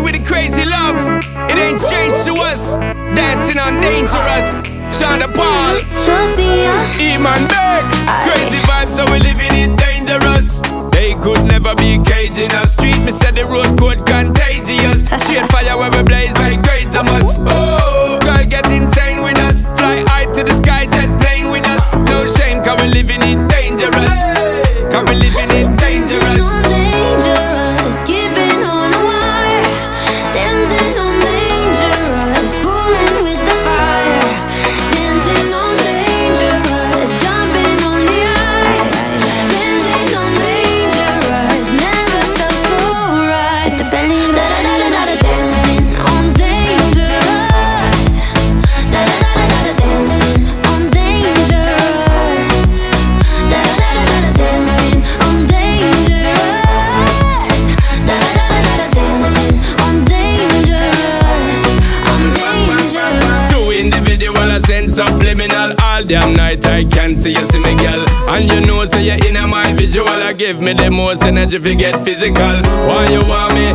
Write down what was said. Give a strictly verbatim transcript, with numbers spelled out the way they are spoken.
with the crazy love. It ain't strange to us. Dancing on Dangerous. Shonda Paul, Sophia, Eman Berg. Crazy vibes, so we living it dangerous. They could never be caging us. Street, me said the road code contagious. Straight fire where we blaze like great Thomas. Oh, girl get insane with us. Fly high to the sky, jet plane with us. No shame, cause we living it dangerous. Cause we living it dangerous. dancing on dangerous, keeping on the wire. Dancing on dangerous, fooling with the fire. Dancing on dangerous, jumping on the ice. Dancing on dangerous, never felt so right. With the belly, da da da da da, dancing on dangerous. Da da da da da, dancing on dangerous. Da da da da da, dancing on dangerous. Da da da da da, dancing on dangerous. I'm dangerous. Two individual, a sense subliminal. All damn night I can't see you, see me girl. And you know say you're in my visual. I give me the most energy if you get physical. Why you want me